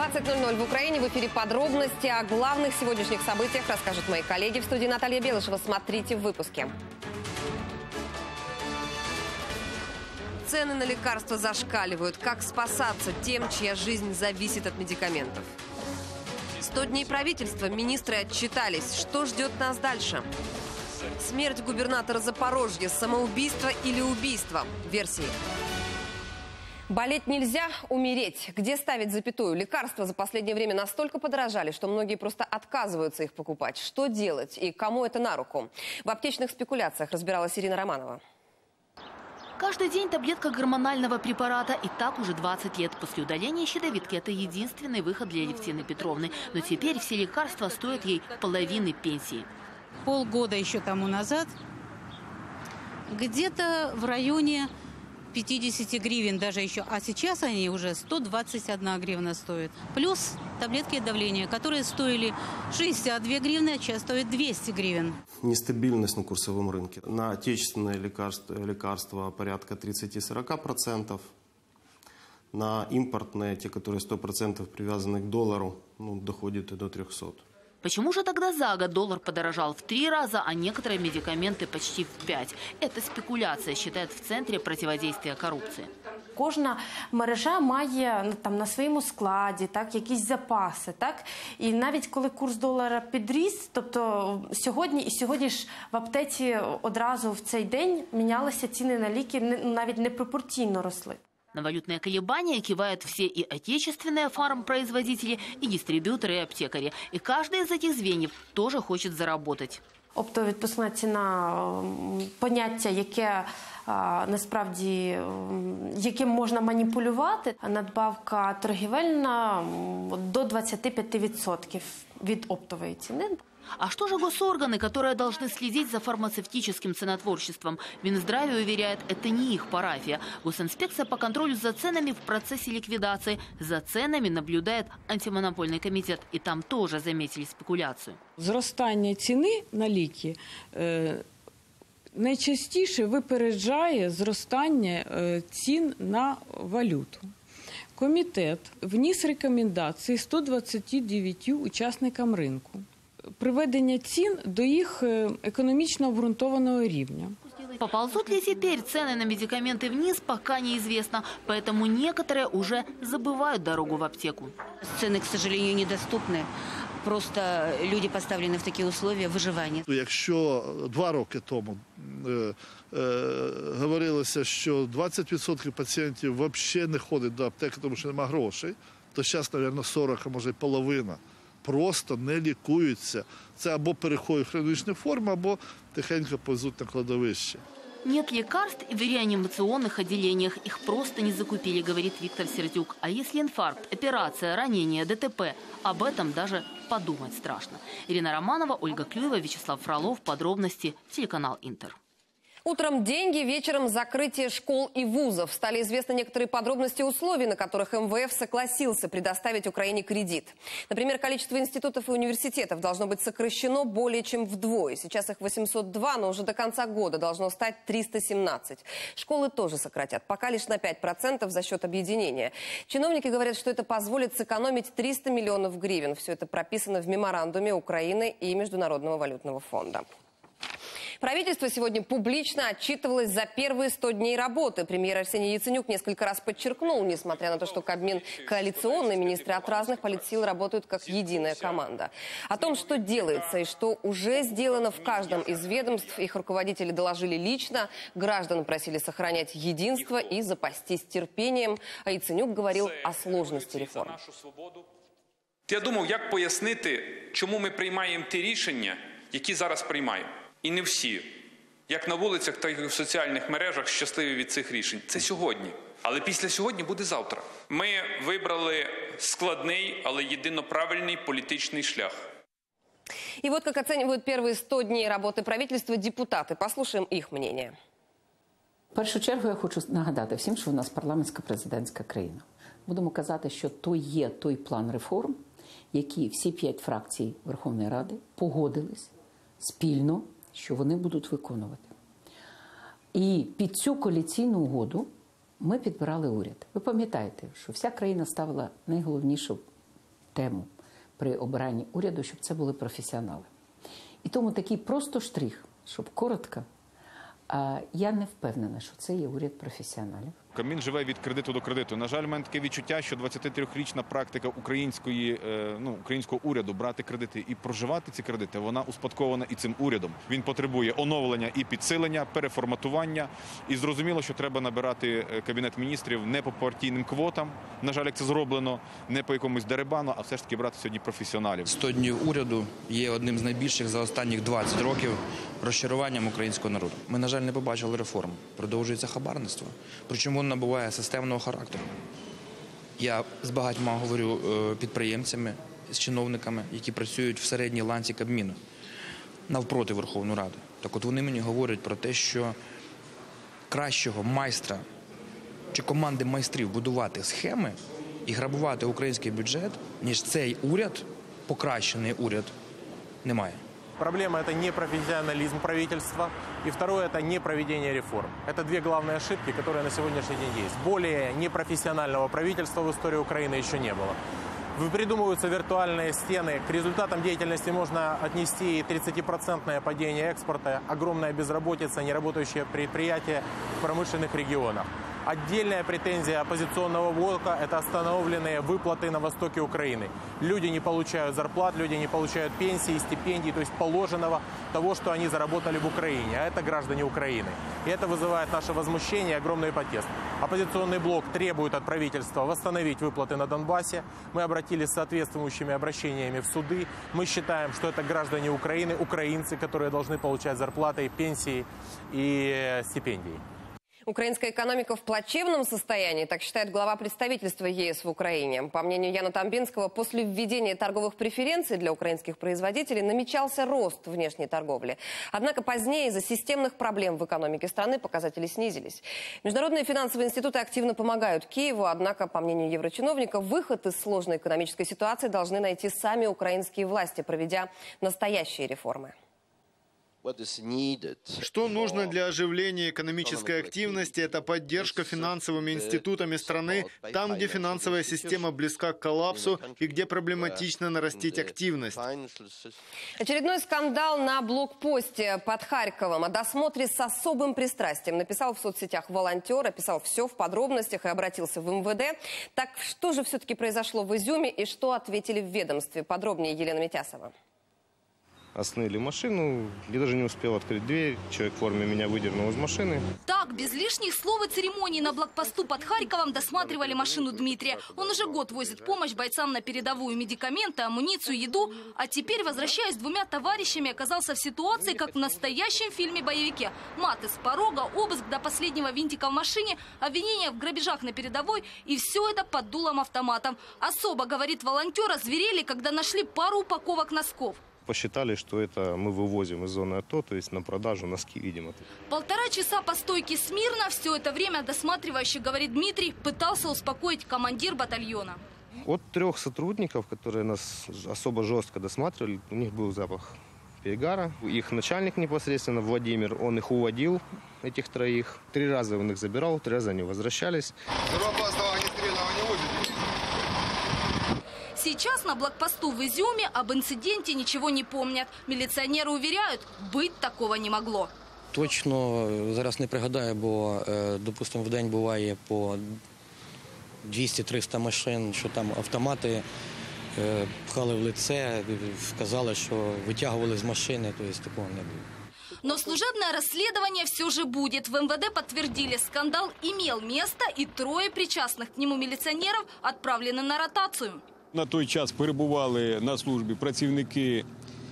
20:00 в Украине. В эфире подробности о главных сегодняшних событиях расскажут мои коллеги. В студии Наталья Белышева. Смотрите в выпуске. Цены на лекарства зашкаливают. Как спасаться тем, чья жизнь зависит от медикаментов? 100 дней правительства. Министры отчитались. Что ждет нас дальше? Смерть губернатора Запорожья. Самоубийство или убийство? Версии. Болеть нельзя, умереть. Где ставить запятую? Лекарства за последнее время настолько подорожали, что многие просто отказываются их покупать. Что делать и кому это на руку? В аптечных спекуляциях разбиралась Ирина Романова. Каждый день таблетка гормонального препарата. И так уже 20 лет. После удаления щитовидки это единственный выход для Алевтины Петровны. Но теперь все лекарства стоят ей половины пенсии. Полгода еще тому назад где-то в районе 50 гривен даже еще. А сейчас они уже 121 гривна стоят. Плюс таблетки от давления, которые стоили 62 гривны, а сейчас стоят 200 гривен. Нестабильность на курсовом рынке. На отечественные лекарства порядка 30-40%. На импортные, те, которые 100% привязаны к доллару, доходит и до 300%. Почему же тогда за год доллар подорожал в 3 раза, а некоторые медикаменты почти в 5? Это спекуляция, считают в Центрі противодействия коррупции. Кожна мережа має на своєму складі якісь запаси. І навіть коли курс долара підріс, тобто сьогодні ж в аптеці одразу в цей день мінялися ціни на ліки, навіть непропорційно росли. На валютные колебания кивают все и отечественные фармпроизводители, и дистрибьюторы, и аптекари. И каждый из этих звеньев тоже хочет заработать. Оптово-відпускна ціна – поняття, яке насправді, яким можна маніпулювати. Надбавка торгівельна до 25% від оптової ціни. А что же госорганы, которые должны следить за фармацевтическим ценотворчеством? Минздравие уверяет, это не их парафия. Госинспекция по контролю за ценами в процессе ликвидации. За ценами наблюдает антимонопольный комитет. И там тоже заметили спекуляцию. Зростання ціни на ліки найчастіше випереджає зростання цін на валюту. Комітет вніс рекомендації 129 учасникам ринку. Приведення цін до їх економічно обґрунтованого рівня. Поползут ли теперь цены на медикаменты вниз, пока неизвестно. Поэтому некоторые уже забывают дорогу в аптеку. Цены, к сожалению, недоступны. Просто люди поставлены в такие условия выживания. Якщо 2 роки тому говорилося, що 20% пацієнтів взагалі не ходять до аптеки, тому що немає грошей, то зараз, мабуть, 40, а може й половина просто не лікуються. Це або переходить в хронічну форму, або тихенько повезуть на кладовище. Нет лекарств в реанимационных отделениях. Их просто не закупили, говорит Виктор Сердюк. А если инфаркт, операция, ранение, ДТП? Об этом даже подумать страшно. Ирина Романова, Ольга Клюева, Вячеслав Фролов. Подробности. Телеканал Интер. Утром деньги, вечером закрытие школ и вузов. Стали известны некоторые подробности условий, на которых МВФ согласился предоставить Украине кредит. Например, количество институтов и университетов должно быть сокращено более чем вдвое. Сейчас их 802, но уже до конца года должно стать 317. Школы тоже сократят, пока лишь на 5% за счет объединения. Чиновники говорят, что это позволит сэкономить 300 миллионов гривен. Все это прописано в меморандуме Украины и Международного валютного фонда. Правительство сегодня публично отчитывалось за первые 100 дней работы. Премьер Арсений Яценюк несколько раз подчеркнул, несмотря на то, что Кабмин коалиционный, министры от разных политсил работают как единая команда. О том, что делается и что уже сделано в каждом из ведомств, их руководители доложили лично. Граждан просили сохранять единство и запастись терпением. А Яценюк говорил о сложности реформ. Я думав, як пояснити, чому ми приймаємо ті рішення, які зараз приймаємо. І не всі, як на вулицях, так і в соціальних мережах, щасливі від цих рішень. Це сьогодні. Але після сьогодні буде завтра. Ми вибрали складний, але єдино правильний політичний шлях. И вот как оценивают первые 100 дней работы правительства депутаты. Послушаем их мнение. В першу чергу я хочу нагадати всім, що в нас парламентсько-президентська країна. Будемо казати, що то є той план реформ, які всі 5 фракцій Верховної Ради погодились спільно, що вони будуть виконувати. І під цю коаліційну угоду ми підбирали уряд. Ви пам'ятаєте, що вся країна ставила найголовнішу тему при обиранні уряду, щоб це були професіонали. І тому такий просто штрих, щоб коротко, я не впевнена, що це є уряд професіоналів. Кабмін живе від кредиту до кредиту. На жаль, в мене таке відчуття, що 23-річна практика українського уряду брати кредити і проживати ці кредити, вона успадкована і цим урядом. Він потребує оновлення і підсилення, переформатування. І зрозуміло, що треба набирати Кабінет міністрів не по партійним квотам, на жаль, як це зроблено, не по якомусь дерибану, а все ж таки брати сьогодні професіоналів. 100 днів уряду є одним з найбільших за останніх 20 років розчаруванням українського народу. Ми, на жаль, не побачили реформ. Продовжується хабарництво. Причому воно набуває системного характеру. Я з багатьма говорю підприємцями, з чиновниками, які працюють в середній ланці Кабміну, навпроти Верховної Ради. Так от вони мені говорять про те, що кращого майстра чи команди майстрів будувати схеми і грабувати український бюджет, ніж цей уряд, покращений уряд, немає. Проблема – это непрофессионализм правительства. И второе – это непроведение реформ. Это две главные ошибки, которые на сегодняшний день есть. Более непрофессионального правительства в истории Украины еще не было. Придумываются виртуальные стены. К результатам деятельности можно отнести и 30% падение экспорта, огромная безработица, неработающие предприятия в промышленных регионах. Отдельная претензия оппозиционного блока – это остановленные выплаты на востоке Украины. Люди не получают зарплат, люди не получают пенсии, стипендий, то есть положенного того, что они заработали в Украине. А это граждане Украины. И это вызывает наше возмущение и огромный протест. Оппозиционный блок требует от правительства восстановить выплаты на Донбассе. Мы обратились с соответствующими обращениями в суды. Мы считаем, что это граждане Украины, украинцы, которые должны получать зарплаты, пенсии и стипендии. Украинская экономика в плачевном состоянии, так считает глава представительства ЕС в Украине. По мнению Яна Тамбинского, после введения торговых преференций для украинских производителей намечался рост внешней торговли. Однако позднее из-за системных проблем в экономике страны показатели снизились. Международные финансовые институты активно помогают Киеву, однако, по мнению еврочиновников, выход из сложной экономической ситуации должны найти сами украинские власти, проведя настоящие реформы. Что нужно для оживления экономической активности, это поддержка финансовыми институтами страны, там, где финансовая система близка к коллапсу и где проблематично нарастить активность. Очередной скандал на блокпосте под Харьковом. О досмотре с особым пристрастием написал в соцсетях волонтер, описал все в подробностях и обратился в МВД. Так что же все-таки произошло в Изюме и что ответили в ведомстве? Подробнее Елена Митясова. Остановили машину, я даже не успел открыть дверь, человек в форме меня выдернул из машины. Так, без лишних слов и церемоний на блокпосту под Харьковом досматривали машину Дмитрия. Он уже год возит помощь бойцам на передовую: медикаменты, амуницию, еду. А теперь, возвращаясь с двумя товарищами, оказался в ситуации, как в настоящем фильме-боевике. Маты с порога, обыск до последнего винтика в машине, обвинения в грабежах на передовой. И все это под дулом автоматом. Особо, говорит волонтер, озверели, когда нашли пару упаковок носков. Посчитали, что это мы вывозим из зоны АТО, то есть на продажу носки, видимо. 1,5 часа по стойке смирно. Все это время досматривающий, говорит Дмитрий, пытался успокоить командир батальона. От 3 сотрудников, которые нас особо жестко досматривали, у них был запах перегара. Их начальник непосредственно, Владимир, он их уводил, этих 3. 3 раза он их забирал, 3 раза они возвращались. Сейчас на блокпосту в Изюме об инциденте ничего не помнят. Милиционеры уверяют, быть такого не могло. Точно зараз не пригадаю, бо, допустимо, в день буває по 200-300 машин, що там автомати пхали в лице, сказали, що витягували з машини, тобто такого не було. Но служебное расследование все же будет. В МВД подтвердили, скандал имел место, и 3 причастных к нему милиционеров отправлены на ротацию. На той час перебували на службі працівники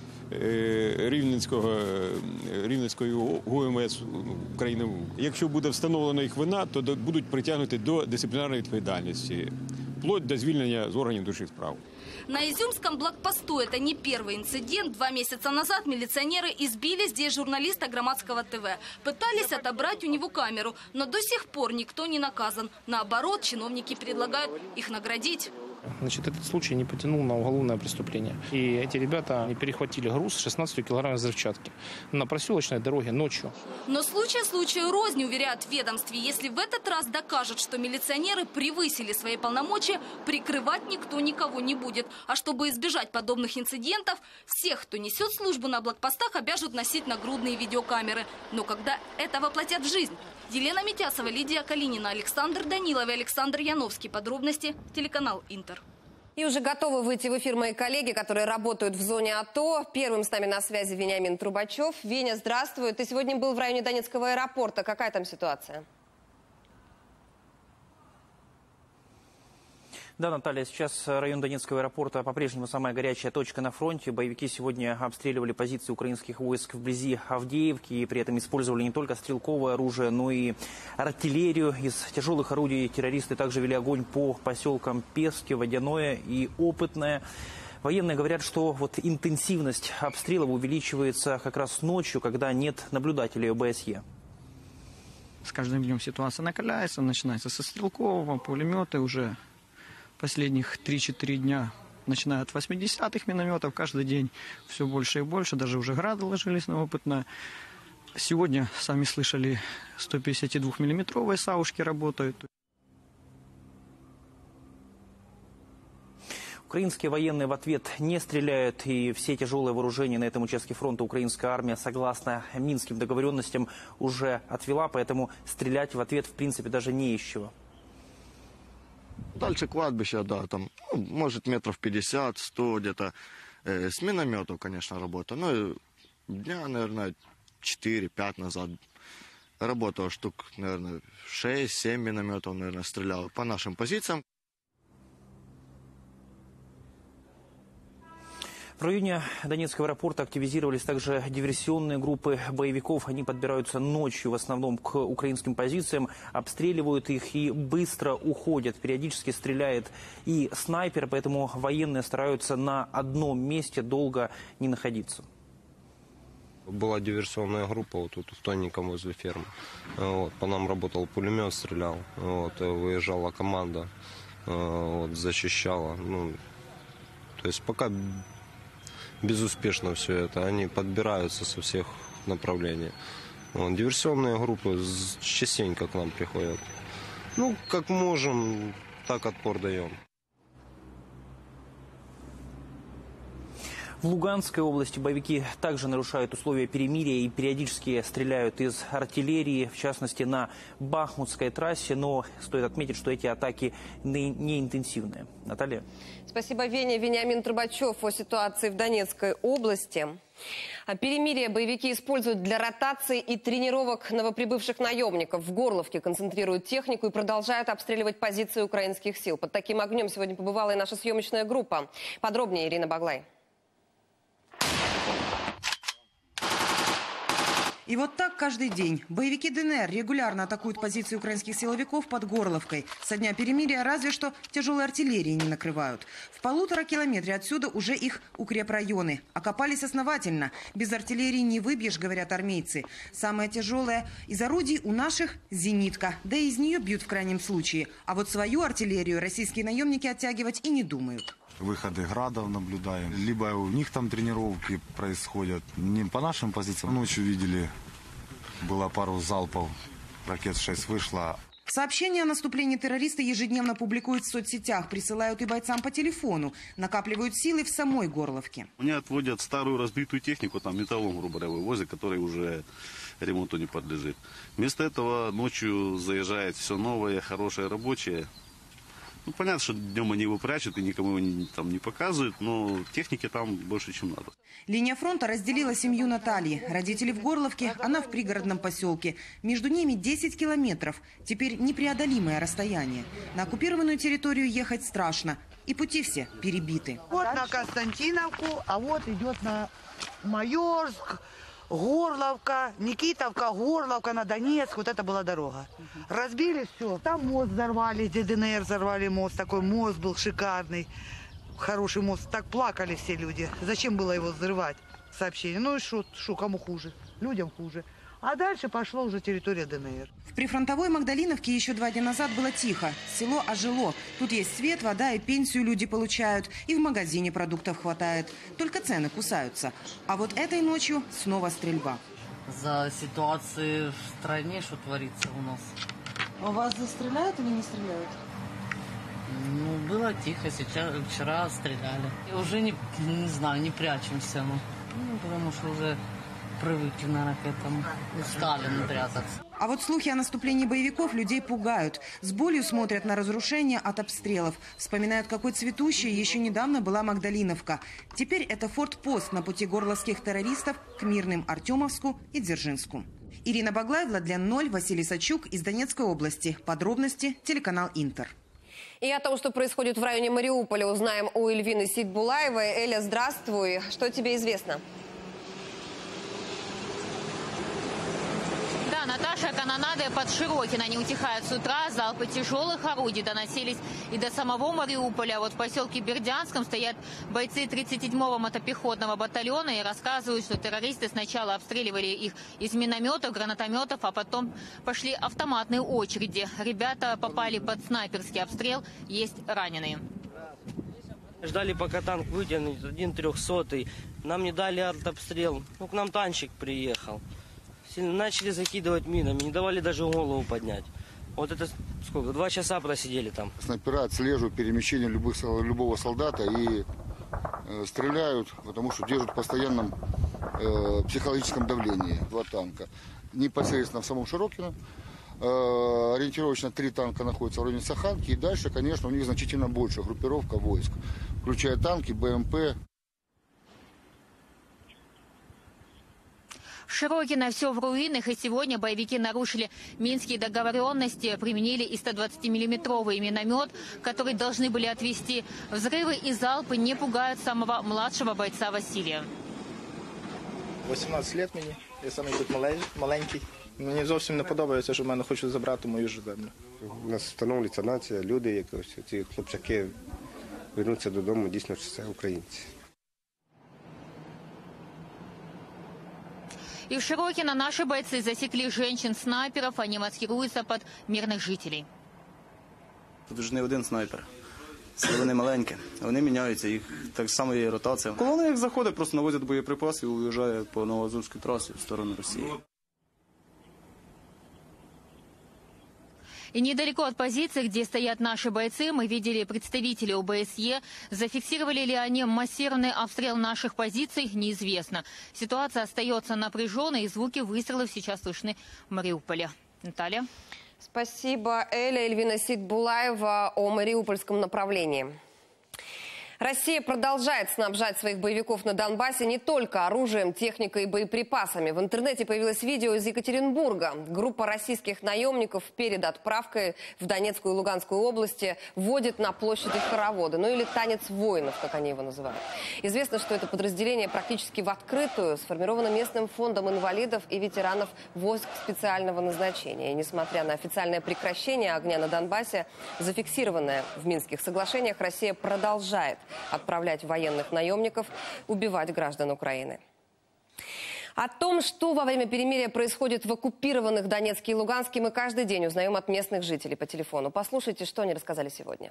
Рівненської ГУМС України. Якщо буде встановлена їх вина, то будуть притягнуті до дисциплінарної відповідальності, вплоть до звільнення з органів внутрішніх справ. На Изюмском блокпосту это не первый инцидент. 2 месяца назад милиционеры избили здесь журналиста Громадского ТВ. Пытались отобрать у него камеру, но до сих пор никто не наказан. Наоборот, чиновники предлагают их наградить. Значит, этот случай не потянул на уголовное преступление. И эти ребята не перехватили груз 16 килограмм взрывчатки на проселочной дороге ночью. Но случай случаю рознь, уверяют в ведомстве. Если в этот раз докажут, что милиционеры превысили свои полномочия, ночи, прикрывать никто никого не будет. А чтобы избежать подобных инцидентов, всех, кто несет службу на блокпостах, обяжут носить нагрудные видеокамеры. Но когда это воплотят в жизнь? Елена Митясова, Лидия Калинина, Александр Данилов и Александр Яновский. Подробности телеканал Интер. И уже готовы выйти в эфир мои коллеги, которые работают в зоне АТО. Первым с нами на связи Вениамин Трубачев. Веня, здравствуй. Ты сегодня был в районе Донецкого аэропорта. Какая там ситуация? Да, Наталья, сейчас район Донецкого аэропорта по-прежнему самая горячая точка на фронте. Боевики сегодня обстреливали позиции украинских войск вблизи Авдеевки и при этом использовали не только стрелковое оружие, но и артиллерию. Из тяжелых орудий террористы также вели огонь по поселкам Пески, Водяное и Опытное. Военные говорят, что вот интенсивность обстрелов увеличивается как раз ночью, когда нет наблюдателей ОБСЕ. С каждым днем ситуация накаляется, начинается со стрелкового, пулеметы уже... Последних 3-4 дня, начиная от 80-х минометов, каждый день все больше и больше. Даже уже грады ложились на Опытное. Сегодня, сами слышали, 152-миллиметровые саушки работают. Украинские военные в ответ не стреляют, и все тяжелые вооружения на этом участке фронта украинская армия, согласно минским договоренностям, уже отвела, поэтому стрелять в ответ в принципе даже не из чего. Дальше кладбище, да, там, ну, может, метров 50-100 где-то. С минометов, конечно, работа. Ну, дня, наверное, 4-5 назад работал штук, наверное, 6-7 минометов, наверное, стрелял по нашим позициям. В районе Донецкого аэропорта активизировались также диверсионные группы боевиков. Они подбираются ночью в основном к украинским позициям, обстреливают их и быстро уходят. Периодически стреляет и снайпер, поэтому военные стараются на одном месте долго не находиться. Была диверсионная группа вот тут в Тоненьком возле фермы. Вот, по нам работал пулемет, стрелял. Вот, выезжала команда, вот, защищала. Ну, то есть пока... безуспешно все это. Они подбираются со всех направлений. Вот, диверсионные группы частенько к нам приходят. Ну, как можем, так отпор даем. В Луганской области боевики также нарушают условия перемирия и периодически стреляют из артиллерии, в частности на Бахмутской трассе. Но стоит отметить, что эти атаки не интенсивные. Наталья. Спасибо, Веня. Вениамин Трубачев о ситуации в Донецкой области. Перемирие боевики используют для ротации и тренировок новоприбывших наемников. В Горловке концентрируют технику и продолжают обстреливать позиции украинских сил. Под таким огнем сегодня побывала и наша съемочная группа. Подробнее Ирина Баглай. И вот так каждый день. Боевики ДНР регулярно атакуют позиции украинских силовиков под Горловкой. Со дня перемирия разве что тяжелой артиллерии не накрывают. В 1,5 километре отсюда уже их укрепрайоны. Окопались основательно. Без артиллерии не выбьешь, говорят армейцы. Самое тяжелое из орудий у наших – зенитка. Да и из нее бьют в крайнем случае. А вот свою артиллерию российские наемники оттягивать и не думают. Выходы градов наблюдаем. Либо у них там тренировки происходят. Не по нашим позициям. Ночью видели, было пару залпов. Ракет 6 вышло. Сообщения о наступлении террористы ежедневно публикуют в соцсетях. Присылают и бойцам по телефону. Накапливают силы в самой Горловке. Они отводят старую разбитую технику, там металлом, грубо говоря, вывозят, который уже ремонту не подлежит. Вместо этого ночью заезжает все новое, хорошее, рабочее. Ну, понятно, что днем они его прячут и никому его там не показывают, но техники там больше, чем надо. Линия фронта разделила семью Натальи. Родители в Горловке, она в пригородном поселке. Между ними 10 километров. Теперь непреодолимое расстояние. На оккупированную территорию ехать страшно. И пути все перебиты. Вот на Константиновку, а вот идет на Майорск, Горловка, Никитовка, Горловка на Донецк. Вот это была дорога. Разбили все. Там мост взорвали, где ДНР взорвали мост. Такой мост был шикарный. Хороший мост. Так плакали все люди. Зачем было его взрывать? Сообщение. Ну и что, кому хуже? Людям хуже. А дальше пошла уже территория ДНР. В прифронтовой Магдалиновке еще 2 дня назад было тихо. Село ожило. Тут есть свет, вода и пенсию люди получают. И в магазине продуктов хватает. Только цены кусаются. А вот этой ночью снова стрельба. За ситуацию в стране, что творится у нас. А вас застреляют или не стреляют? Ну, было тихо, сейчас, вчера стреляли. И уже не знаю, не прячемся мы. Ну, потому что уже привыкли, наверное, к этому. Устали прятаться. А вот слухи о наступлении боевиков людей пугают. С болью смотрят на разрушения от обстрелов. Вспоминают, какой цветущей еще недавно была Магдалиновка. Теперь это форт-пост на пути горловских террористов к мирным Артемовску и Дзержинску. Ирина Баглаева, Владлен Ноль, Василий Сачук из Донецкой области. Подробности телеканал Интер. И о том, что происходит в районе Мариуполя, узнаем у Эльвины Сидбулаевой. Эля, здравствуй. Что тебе известно? Да, Наташа, канонады под Широкино не утихают с утра. Залпы тяжелых орудий доносились и до самого Мариуполя. Вот в поселке Бердянском стоят бойцы 37-го мотопехотного батальона и рассказывают, что террористы сначала обстреливали их из минометов, гранатометов, а потом пошли автоматные очереди. Ребята попали под снайперский обстрел, есть раненые. Ждали, пока танк вытянет, 1 300-й. Нам не дали артобстрел. Ну, к нам танчик приехал. Начали закидывать минами, не давали даже голову поднять. Вот это сколько? 2 часа просидели там. Снайпера отслеживают перемещение любого солдата и стреляют, потому что держат в постоянном психологическом давлении 2 танка. Непосредственно в самом Широкино. Ориентировочно 3 танка находятся в районе Саханки. И дальше, конечно, у них значительно больше группировка войск, включая танки, БМП. В Широкино все в руинах, и сегодня боевики нарушили минские договоренности, применили и 120-миллиметровый миномет, который должны были отвести. Взрывы и залпы не пугают самого младшего бойца Василия. 18 років мені, я саме тут маленький. Мені зовсім не подобається, що в мене хочуть забрати мою ж землю. У нас встановлюється нація, люди, якось ці хлопчаки вернуться додому, дійсно, що це українці. И в Широкино наши бойцы засекли женщин-снайперов, они маскируются под мирных жителей. Тут вже не один снайпер. Вони маленькі, вони міняються, їх так само є ротація. Колона як заходить, просто навозять боєприпаси і уїжджає по Новоазовській трасі в сторону Росії. И недалеко от позиции, где стоят наши бойцы, мы видели представителей ОБСЕ. Зафиксировали ли они массированный обстрел наших позиций, неизвестно. Ситуация остается напряженной, и звуки выстрелов сейчас слышны в Мариуполе. Наталья. Спасибо, Эля. Эльвина Сидбулаева о мариупольском направлении. Россия продолжает снабжать своих боевиков на Донбассе не только оружием, техникой и боеприпасами. В интернете появилось видео из Екатеринбурга. Группа российских наемников перед отправкой в Донецкую и Луганскую области вводит на площади хороводы. Ну или танец воинов, как они его называют. Известно, что это подразделение практически в открытую сформировано местным фондом инвалидов и ветеранов войск специального назначения. И несмотря на официальное прекращение огня на Донбассе, зафиксированное в Минских соглашениях, Россия продолжает отправлять военных наемников убивать граждан Украины. О том, что во время перемирия происходит в оккупированных Донецке и Луганске, мы каждый день узнаем от местных жителей по телефону. Послушайте, что они рассказали сегодня.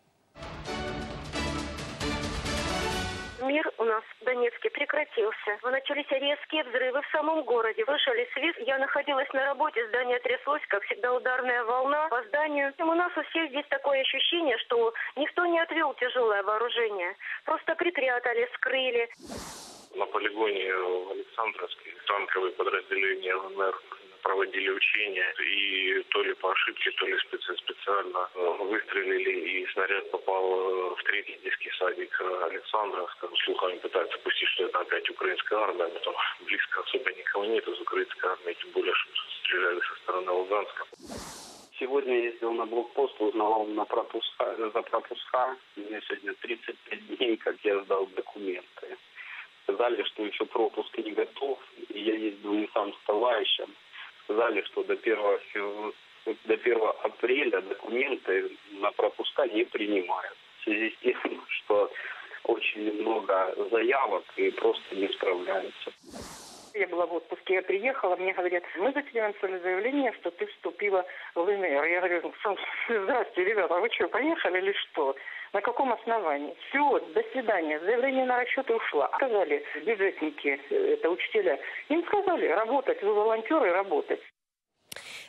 Мир у нас в Донецке прекратился. Начались резкие взрывы в самом городе. Слышали свист. Я находилась на работе, здание тряслось, как всегда ударная волна по зданию. У нас у всех здесь такое ощущение, что никто не отвел тяжелое вооружение. Просто припрятали, скрыли. На полигоне в Александровске танковые подразделения ЛНР проводили учения, и то ли по ошибке, то ли специально выстрелили, и снаряд попал в 3-й детский садик Александровска. Слухами пытаются пустить, что это опять украинская армия, но там близко особо никого нет из украинской армии, тем более, что стреляли со стороны Луганска. Сегодня ездил на блокпост, узнавал за пропуска. Мне сегодня 35 дней, как я сдал документы. Сказали, что еще пропуск не готов, и я ездил не сам с товарищем. Сказали, что до 1 апреля документы на пропуска не принимают. В связи с тем, что очень много заявок и просто не справляются. Я была в отпуске, я приехала, мне говорят, мы за тебя написали заявление, что ты вступила в ЛНР. Я говорю, здравствуйте, ребята, вы что, поехали или что? На каком основании? Все, до свидания. Заявление на расчет и ушла. Сказали бюджетники, это учителя, им сказали работать, вы волонтеры, работать.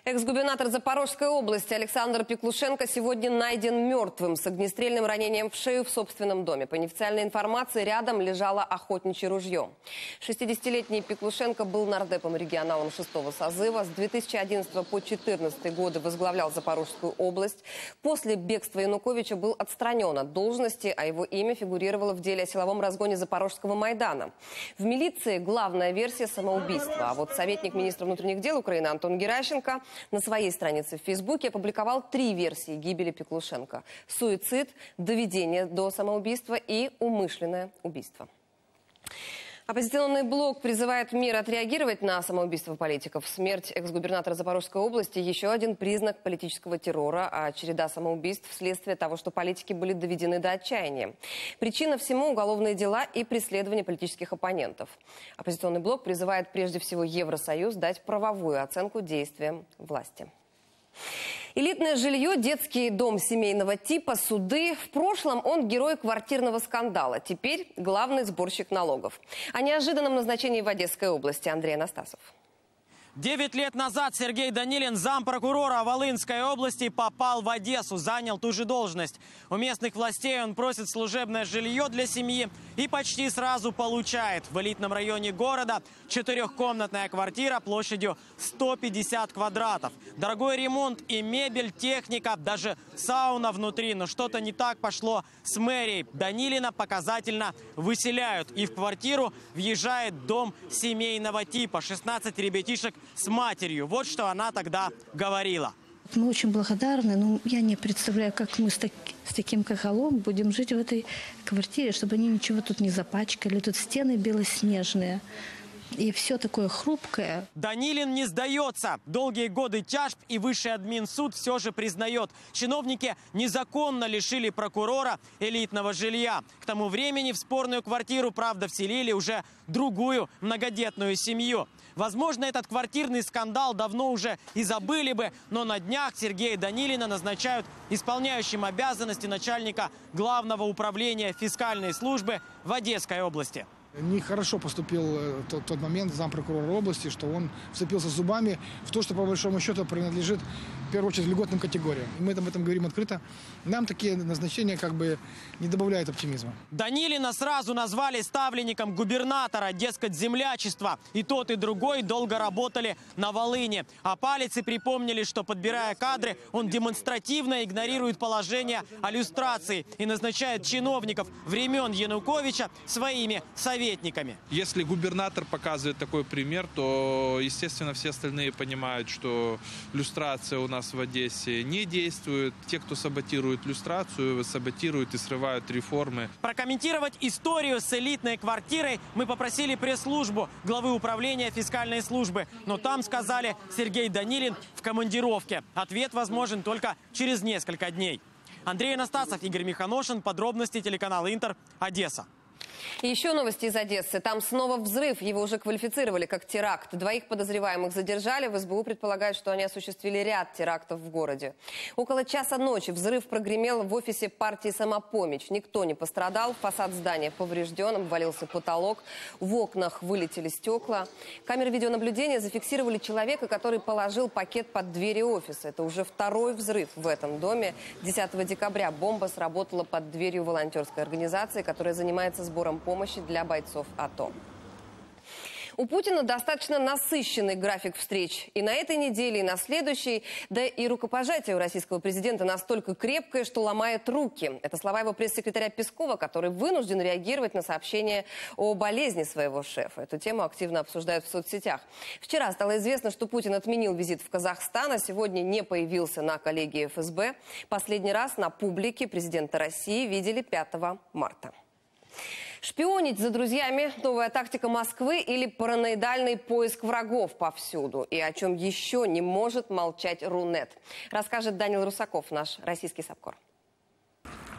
Экс-губернатор Запорожской области Александр Пеклушенко сегодня найден мертвым с огнестрельным ранением в шею в собственном доме. По неофициальной информации, рядом лежало охотничье ружье. 60-летний Пеклушенко был нардепом регионалом 6-го созыва. С 2011 по 2014 годы возглавлял Запорожскую область. После бегства Януковича был отстранен от должности, а его имя фигурировало в деле о силовом разгоне Запорожского Майдана. В милиции главная версия – самоубийства. А вот советник министра внутренних дел Украины Антон Геращенко на своей странице в Фейсбуке опубликовал 3 версии гибели Пеклушенко: суицид, доведение до самоубийства и умышленное убийство. Оппозиционный блок призывает мир отреагировать на самоубийство политиков. Смерть экс-губернатора Запорожской области – еще один признак политического террора, а череда самоубийств – вследствие того, что политики были доведены до отчаяния. Причина всему – уголовные дела и преследование политических оппонентов. Оппозиционный блок призывает прежде всего Евросоюз дать правовую оценку действиям власти. Элитное жилье, детский дом семейного типа, суды. В прошлом он герой квартирного скандала. Теперь главный сборщик налогов. О неожиданном назначении в Одесской области Андрей Анастасов. 9 лет назад Сергей Данилин, зампрокурора Волынской области, попал в Одессу, занял ту же должность. У местных властей он просит служебное жилье для семьи и почти сразу получает. В элитном районе города 4-комнатная квартира площадью 150 квадратов. Дорогой ремонт и мебель, техника, даже сауна внутри. Но что-то не так пошло с мэрией. Данилина показательно выселяют. И в квартиру въезжает дом семейного типа. 16 ребятишек с матерью. Вот что она тогда говорила. Мы очень благодарны, но я не представляю, как мы с таким кахалом будем жить в этой квартире, чтобы они ничего тут не запачкали. Тут стены белоснежные. И все такое хрупкое. Данилин не сдается. Долгие годы тяжб и высший админсуд все же признает: чиновники незаконно лишили прокурора элитного жилья. К тому времени в спорную квартиру, правда, вселили уже другую многодетную семью. Возможно, этот квартирный скандал давно уже и забыли бы, но на днях Сергея Данилина назначают исполняющим обязанности начальника Главного управления фискальной службы в Одесской области. Нехорошо поступил тот момент зампрокурора области, что он вцепился зубами в то, что по большому счету принадлежит в первую очередь льготным категориям. Мы об этом говорим открыто. Нам такие назначения как бы не добавляют оптимизма. Данилина сразу назвали ставленником губернатора, дескать, землячества. И тот, и другой долго работали на Волыне. А палицы припомнили, что, подбирая кадры, он демонстративно игнорирует положение о люстрации и назначает чиновников времен Януковича своими советниками. Если губернатор показывает такой пример, то, естественно, все остальные понимают, что люстрация у нас в Одессе не действует. Те, кто саботирует люстрацию, саботируют и срывают реформы. Прокомментировать историю с элитной квартирой мы попросили пресс-службу главы управления фискальной службы. Но там сказали: Сергей Данилин в командировке. Ответ возможен только через несколько дней. Андрей Анастасов, Игорь Миханошин. Подробности, телеканал Интер, Одесса. И еще новости из Одессы. Там снова взрыв. Его уже квалифицировали как теракт. 2 подозреваемых задержали. В СБУ предполагают, что они осуществили ряд терактов в городе. Около часа ночи взрыв прогремел в офисе партии «Самопомощь». Никто не пострадал. Фасад здания поврежден, обвалился потолок. В окнах вылетели стекла. Камеры видеонаблюдения зафиксировали человека, который положил пакет под двери офиса. Это уже 2-й взрыв в этом доме. 10 декабря бомба сработала под дверью волонтерской организации, которая занимается сбором помощи для бойцов АТО. У Путина достаточно насыщенный график встреч и на этой неделе, и на следующей. Да и рукопожатие у российского президента настолько крепкое, что ломает руки. Это слова его пресс-секретаря Пескова, который вынужден реагировать на сообщение о болезни своего шефа. Эту тему активно обсуждают в соцсетях. Вчера стало известно, что Путин отменил визит в Казахстан, а сегодня не появился на коллегии ФСБ. Последний раз на публике президента России видели 5 марта. Шпионить за друзьями – новая тактика Москвы или параноидальный поиск врагов повсюду? И о чем еще не может молчать Рунет? Расскажет Данил Русаков, наш российский САПКОР.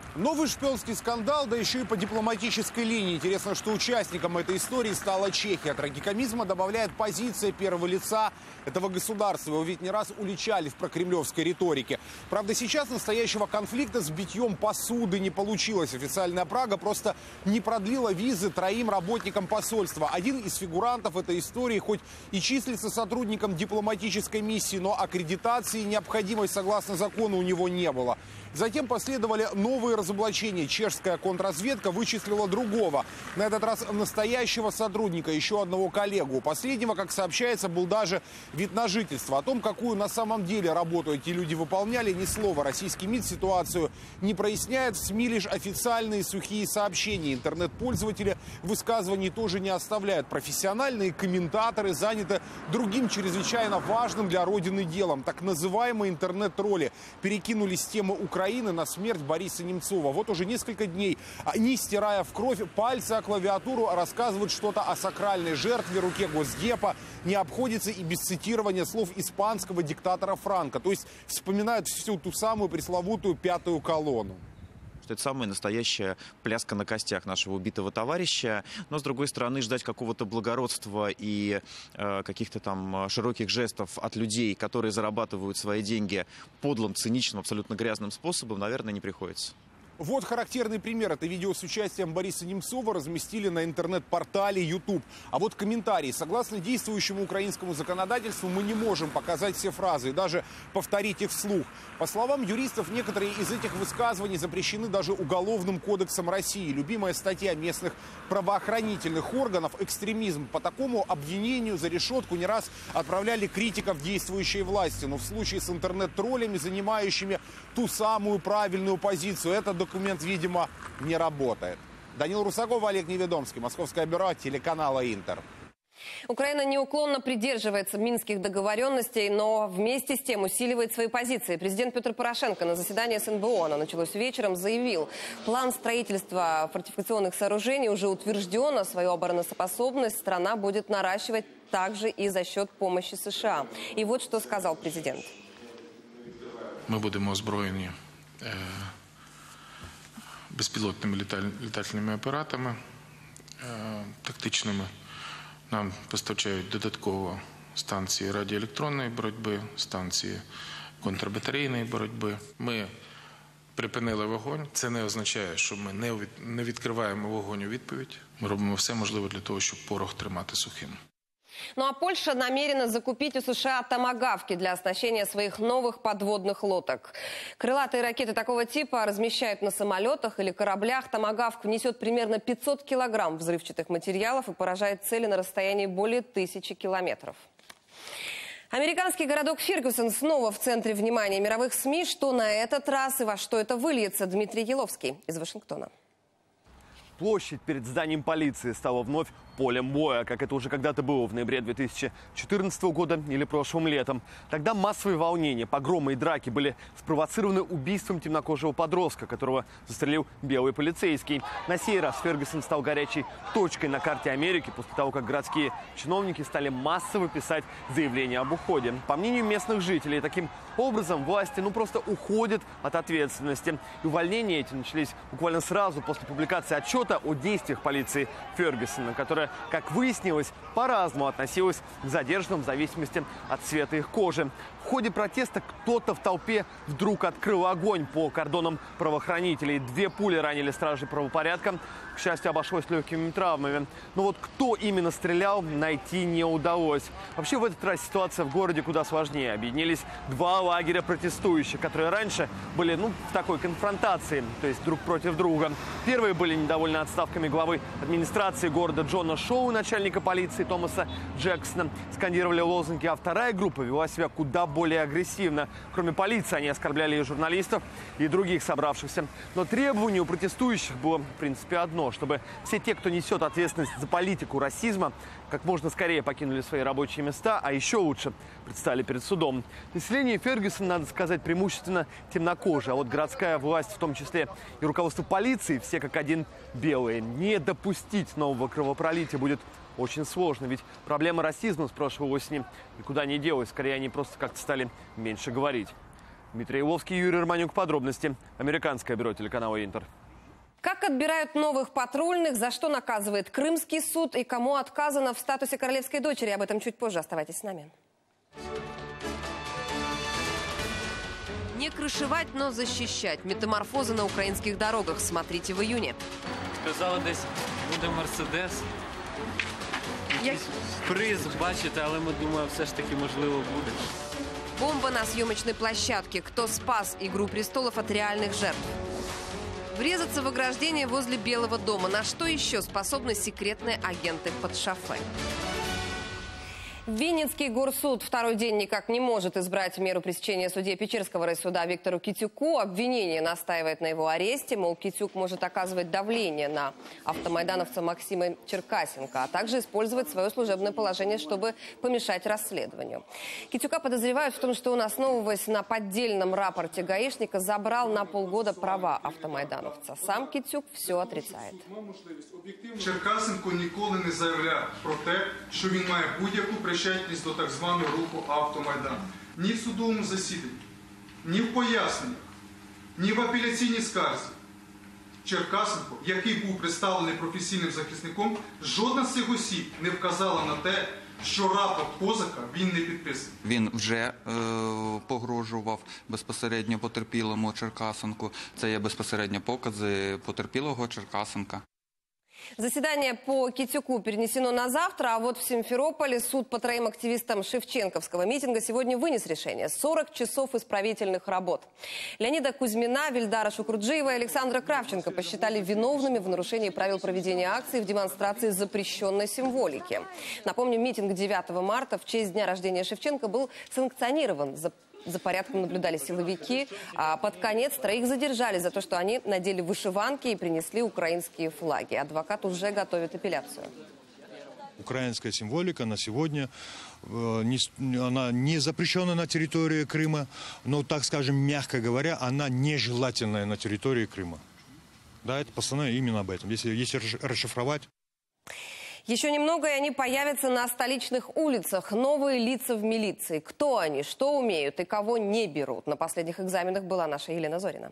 Новый шпионский скандал, да еще и по дипломатической линии. Интересно, что участником этой истории стала Чехия. Трагикомизма добавляет позиция первого лица этого государства. Его ведь не раз уличали в прокремлевской риторике. Правда, сейчас настоящего конфликта с битьем посуды не получилось. Официальная Прага просто не продлила визы 3 работникам посольства. Один из фигурантов этой истории хоть и числится сотрудником дипломатической миссии, но аккредитации необходимой согласно закону у него не было. Затем последовали новые разоблачения. Чешская контрразведка вычислила другого. На этот раз настоящего сотрудника, еще одного коллегу. У последнего, как сообщается, был даже вид на жительство. О том, какую на самом деле работу эти люди выполняли, ни слова. Российский МИД ситуацию не проясняет. В СМИ лишь официальные сухие сообщения. Интернет-пользователи высказываний тоже не оставляют. Профессиональные комментаторы заняты другим чрезвычайно важным для Родины делом. Так называемые интернет-тролли перекинули с темы Украины на смерть Бориса Немцова. Вот уже несколько дней они, стирая в кровь пальцы о клавиатуру, рассказывают что-то о сакральной жертве, руке Госдепа. Не обходится и без цитирования слов испанского диктатора Франко. То есть вспоминают всю ту самую пресловутую 5-ю колонну. Это самая настоящая пляска на костях нашего убитого товарища. Но, с другой стороны, ждать какого-то благородства и каких-то там широких жестов от людей, которые зарабатывают свои деньги подлым, циничным, абсолютно грязным способом, наверное, не приходится. Вот характерный пример. Это видео с участием Бориса Немцова разместили на интернет-портале YouTube. А вот комментарии. Согласно действующему украинскому законодательству, мы не можем показать все фразы и даже повторить их вслух. По словам юристов, некоторые из этих высказываний запрещены даже Уголовным кодексом России. Любимая статья местных правоохранительных органов – экстремизм. По такому обвинению за решетку не раз отправляли критиков действующей власти. Но в случае с интернет-троллями, занимающими ту самую правильную позицию, это документ, видимо, не работает. Данил Русаков, Олег Неведомский, Московское бюро телеканала «Интер». Украина неуклонно придерживается минских договоренностей, но вместе с тем усиливает свои позиции. Президент Петр Порошенко на заседании СНБО, оно началось вечером, заявил, план строительства фортификационных сооружений уже утвержден, а свою обороноспособность страна будет наращивать также и за счет помощи США. И вот что сказал президент. Мы будем озброєні безпілотними літальними апаратами тактичними. Нам постачають додатково станції радіоелектронної боротьби, станції контрбатарейної боротьби. Ми припинили вогонь. Це не означає, що ми не відкриваємо вогонь у відповідь. Ми робимо все можливе для того, щоб порох тримати сухим. Ну а Польша намерена закупить у США томагавки для оснащения своих новых подводных лодок. Крылатые ракеты такого типа размещают на самолетах или кораблях. Томагавк несет примерно 500 килограмм взрывчатых материалов и поражает цели на расстоянии более 1000 километров. Американский городок Фергюсон снова в центре внимания мировых СМИ. Что на этот раз и во что это выльется? Дмитрий Еловский из Вашингтона. Площадь перед зданием полиции стала вновь полем боя, как это уже когда-то было в ноябре 2014 года или прошлым летом. Тогда массовые волнения, погромы и драки были спровоцированы убийством темнокожего подростка, которого застрелил белый полицейский. На сей раз Фергюсон стал горячей точкой на карте Америки после того, как городские чиновники стали массово писать заявления об уходе. По мнению местных жителей, таким образом власти просто уходят от ответственности. И увольнения эти начались буквально сразу после публикации отчета о действиях полиции Фергюсона, которая, как выяснилось, по-разному относилась к задержанным в зависимости от цвета их кожи. В ходе протеста кто-то в толпе вдруг открыл огонь по кордонам правоохранителей. 2 пули ранили стражей правопорядка. К счастью, обошлось легкими травмами. Но вот кто именно стрелял, найти не удалось. Вообще в этот раз ситуация в городе куда сложнее. Объединились 2 лагеря протестующих, которые раньше были в такой конфронтации, то есть друг против друга. Первые были недовольны отставками главы администрации города Джона Шоу, начальника полиции Томаса Джексона. Скандировали лозунги, а вторая группа вела себя куда более агрессивно. Кроме полиции, они оскорбляли и журналистов, и других собравшихся. Но требование у протестующих было, в принципе, одно, чтобы все те, кто несет ответственность за политику расизма, как можно скорее покинули свои рабочие места, а еще лучше предстали перед судом. Население Фергюсона, надо сказать, преимущественно темнокожее, а вот городская власть, в том числе и руководство полиции, все как один белые. Не допустить нового кровопролития будет очень сложно, ведь проблема расизма с прошлой осени никуда не делась, скорее они просто как-то стали меньше говорить. Дмитрий Иловский, Юрий Романюк. Подробности. Американское бюро телеканала «Интер». Как отбирают новых патрульных, за что наказывает Крымский суд и кому отказано в статусе королевской дочери. Об этом чуть позже. Оставайтесь с нами. Не крышевать, но защищать. Метаморфозы на украинских дорогах. Смотрите в июне. Сказали, десь буде Мерседес. Приз, бачите, але ми думаємо, все ж таки можливо буде. Бомба на съемочной площадке. Кто спас «Игру престолов» от реальных жертв? Врезаться в ограждение возле Белого дома. На что еще способны секретные агенты под шофе? Винницкий горсуд второй день никак не может избрать меру пресечения судье Печерского райсуда Виктору Китюку. Обвинение настаивает на его аресте. Мол, Китюк может оказывать давление на автомайдановца Максима Черкасенко, а также использовать свое служебное положение, чтобы помешать расследованию. Китюка подозревают в том, что он, основываясь на поддельном рапорте гаишника, забрал на полгода права автомайдановца. Сам Китюк все отрицает. Черкасенко ніколи не заявляв про те, що він має будь-яку причетність до так званого руху «Автомайдан». Ні в судовому засіданні, ні в поясненнях, ні в апеляційній скарзі. Черкасенко, який був представлений професійним захисником, жодна з цих осіб не вказала на те, що рапорт Козака він не підписав. Він вже погрожував безпосередньо потерпілому Черкасенку. Це є безпосередньо покази потерпілого Черкасенка. Заседание по Китюку перенесено на завтра, а вот в Симферополе суд по троим активистам шевченковского митинга сегодня вынес решение. 40 часов исправительных работ. Леонида Кузьмина, Вильдара Шукурджиева и Александра Кравченко посчитали виновными в нарушении правил проведения акций в демонстрации запрещенной символики. Напомню, митинг 9 марта в честь дня рождения Шевченко был санкционирован. За порядком наблюдали силовики, а под конец троих задержали за то, что они надели вышиванки и принесли украинские флаги. Адвокат уже готовит апелляцию. Украинская символика на сегодня, она не запрещена на территории Крыма, но, так скажем, мягко говоря, она нежелательная на территории Крыма. Да, это постановление именно об этом, если расшифровать. Еще немного, и они появятся на столичных улицах. Новые лица в милиции. Кто они, что умеют и кого не берут? На последних экзаменах была наша Елена Зорина.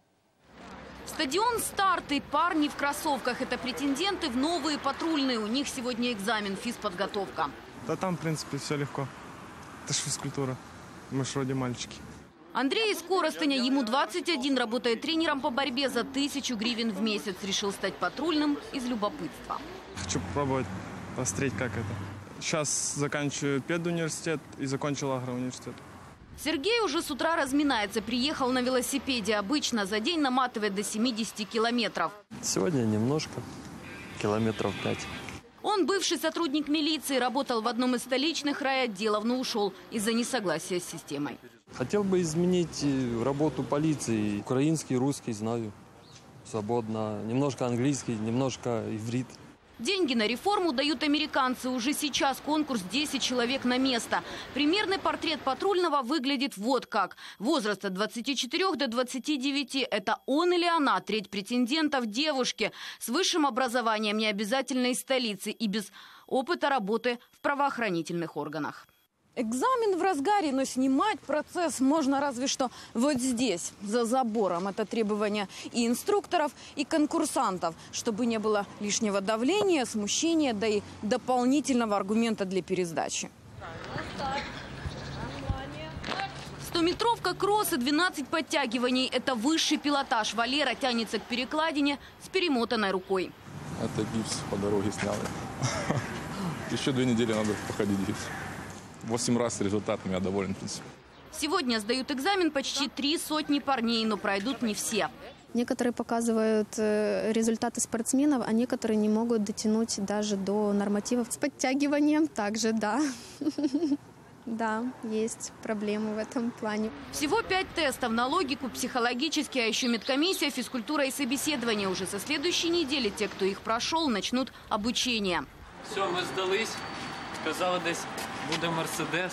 Стадион «Старты». Парни в кроссовках. Это претенденты в новые патрульные. У них сегодня экзамен, физподготовка. Да там, в принципе, все легко. Это же физкультура. Мы ж вроде мальчики. Андрей из Коростыня. Ему 21, работает тренером по борьбе за 1000 гривен в месяц. Решил стать патрульным из любопытства. Хочу попробовать посмотреть, как это. Сейчас заканчиваю педуниверситет и закончил агроуниверситет. Сергей уже с утра разминается. Приехал на велосипеде. Обычно за день наматывает до 70 километров. Сегодня немножко. Километров 5. Он бывший сотрудник милиции. Работал в одном из столичных райотделов, но ушел из-за несогласия с системой. Хотел бы изменить работу полиции. Украинский, русский знаю. Свободно. Немножко английский, немножко иврит. Деньги на реформу дают американцы. Уже сейчас конкурс 10 человек на место. Примерный портрет патрульного выглядит вот как. Возраст от 24 до 29. Это он или она, треть претендентов, девушки. С высшим образованием, не обязательно из столицы и без опыта работы в правоохранительных органах. Экзамен в разгаре, но снимать процесс можно разве что вот здесь, за забором. Это требования и инструкторов, и конкурсантов, чтобы не было лишнего давления, смущения, да и дополнительного аргумента для пересдачи. 100-метровка, кросс и 12 подтягиваний. Это высший пилотаж. Валера тянется к перекладине с перемотанной рукой. Это гипс по дороге сняли. Еще 2 недели надо походить гипс. 8 раз с результатами я доволен, в принципе. Сегодня сдают экзамен почти 300 парней, но пройдут не все. Некоторые показывают результаты спортсменов, а некоторые не могут дотянуть даже до нормативов. С подтягиванием также, да. Да, есть проблемы в этом плане. Всего 5 тестов на логику, психологический, а еще медкомиссия, физкультура и собеседование. Уже со следующей недели те, кто их прошел, начнут обучение. Все, мы сдались. Сказали, десь буде Мерседес.